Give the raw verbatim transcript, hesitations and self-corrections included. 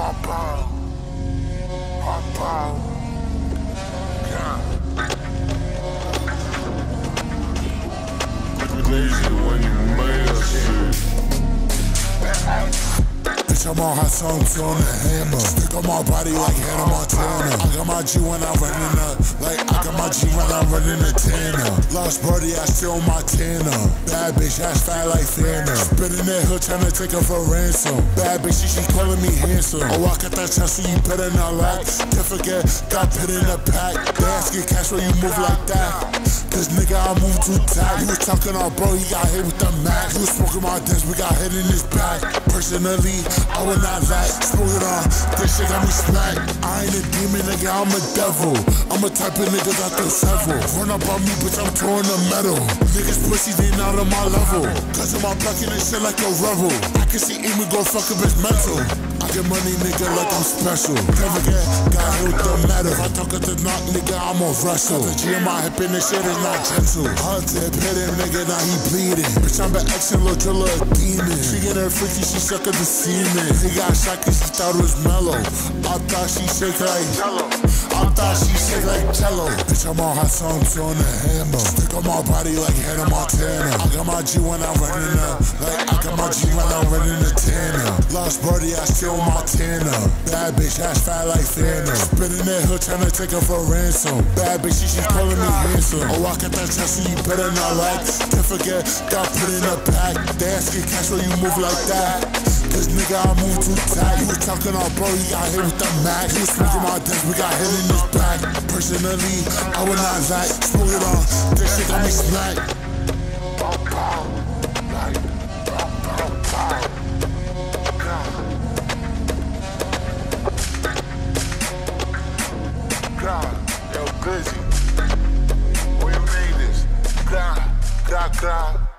Pop out, pop out, yeah. Lazy when you made us shit. Bitch, I'm on hot songs on the hammer. Stick on my body like Hannah Montana. I got my G when I'm running up, like I got my G when I'm running the Tanner. Lost birdie, I still Montana. Bad bitch, ass fat like Fanta. Spitting that hood, tryna take her for ransom. Bad bitch, she, she calling me handsome. Oh, I got that chance, so you better not lack. Can't forget, got put in a pack. They ask get cash when you move like that. Cause nigga, I move too tight. He was talking on bro, he got hit with the Mac. He was smoking my desk, we got hit in his back. Personally, I would not lie. Smoking on, this shit got me smacked. I ain't a demon, nigga, I'm a devil. I'm a type of nigga that can several. Run up on me, bitch, I'm touring the metal. Niggas pussy, they not on my level. Cause of my blocking and shit like a rebel. I can see Amy go fuck up his mental. I get money, nigga, like I'm special. Never get, got hit with the metal. If I talk at the knock, nigga, I'm a wrestle. The G in my hip and this shit is not gentle. Hunted, hit him, nigga, now he bleeding. Bitch, I'm an excellent little driller, a demon. She get her freaky, she suck at the semen. He got shot cause she thought it was mellow. I thought she shake like jello. I thought she shake like jello. Bitch, I'm on hot songs on the hammer. Stick on my body like Hannah Montana. I got my G when I'm running up, like I got my G when I'm running the Tanner. Lost birdie, I still Montana. Bad bitch, ass fat like Fanta. Spitting that hood, tryna take her for ransom. Bad bitch, she, she calling me handsome. Oh, I got that chance, so you better not like. Can't forget, got put in a pack. They ask get cash when you move like that. Cause nigga, I move too tight. He was talking on bro, he got hit with the Mac. He was smoking my desk, we got hit in his back. Personally, I would not lie. Smoke it on, this shit got me smacked. Yo, glxzzy, where you made this? Gra, gra, gra.